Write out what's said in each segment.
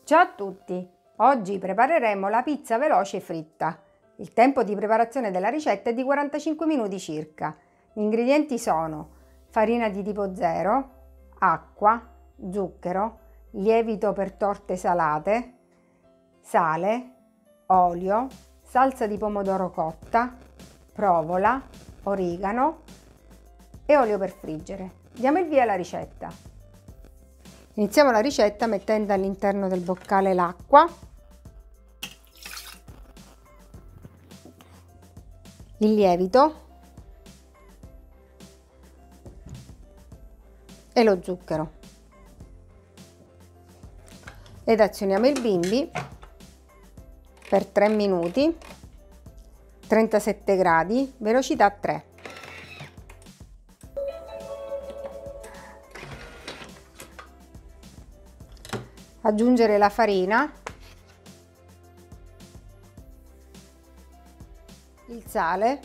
Ciao a tutti! Oggi prepareremo la pizza veloce fritta. Il tempo di preparazione della ricetta è di 45 minuti circa. Gli ingredienti sono farina di tipo 0, acqua, zucchero, lievito per torte salate, sale, olio, salsa di pomodoro cotta, provola, origano e olio per friggere. Diamo il via alla ricetta. Iniziamo la ricetta mettendo all'interno del boccale l'acqua, il lievito e lo zucchero ed azioniamo il bimbi per 3 minuti, 37 gradi, velocità 3. Aggiungere la farina, il sale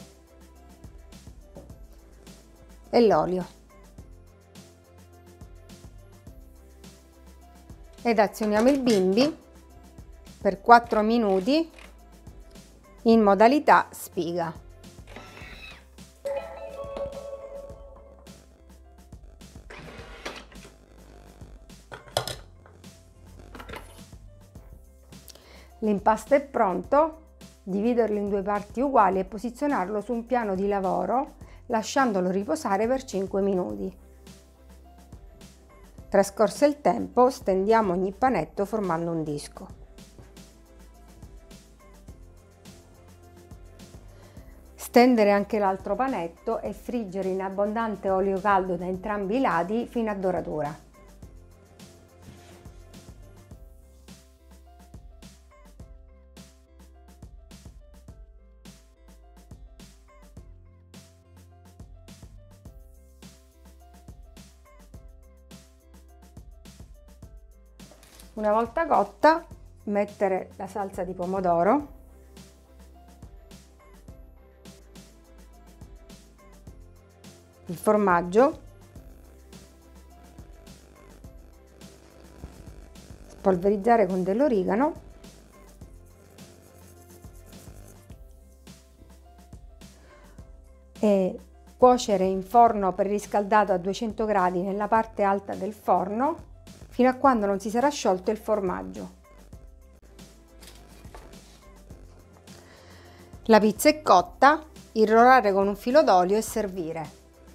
e l'olio ed azioniamo il bimbi per 4 minuti in modalità spiga. L'impasto è pronto, dividerlo in 2 parti uguali e posizionarlo su un piano di lavoro lasciandolo riposare per 5 minuti. Trascorso il tempo, stendiamo ogni panetto formando un disco. Stendere anche l'altro panetto e friggere in abbondante olio caldo da entrambi i lati fino a doratura. Una volta cotta, mettere la salsa di pomodoro, il formaggio, spolverizzare con dell'origano e cuocere in forno preriscaldato a 200 gradi nella parte alta del forno fino a quando non si sarà sciolto il formaggio. La pizza è cotta, irrorare con un filo d'olio e servire.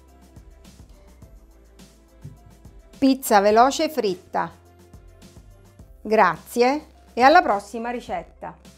Pizza veloce fritta. Grazie e alla prossima ricetta!